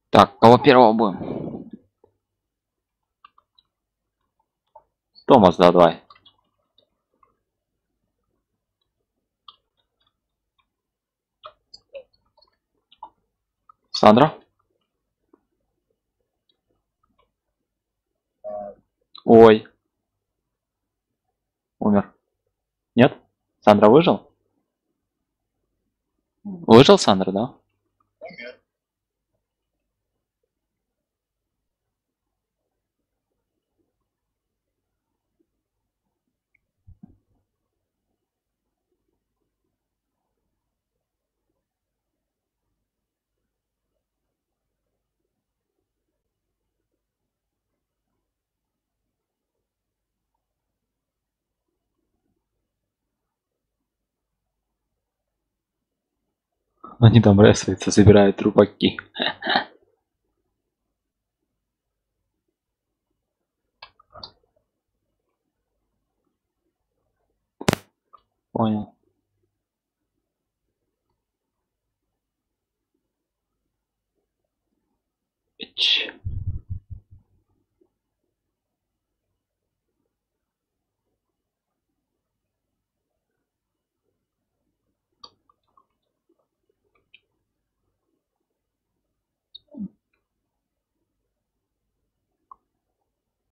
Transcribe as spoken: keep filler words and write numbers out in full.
Так, кого первого будем? Томас, да, давай. Сандра? Ой. Умер. Нет? Сандра выжил? Выжил Сандра, да? Они там ресаются, забирают трупаки. Понял.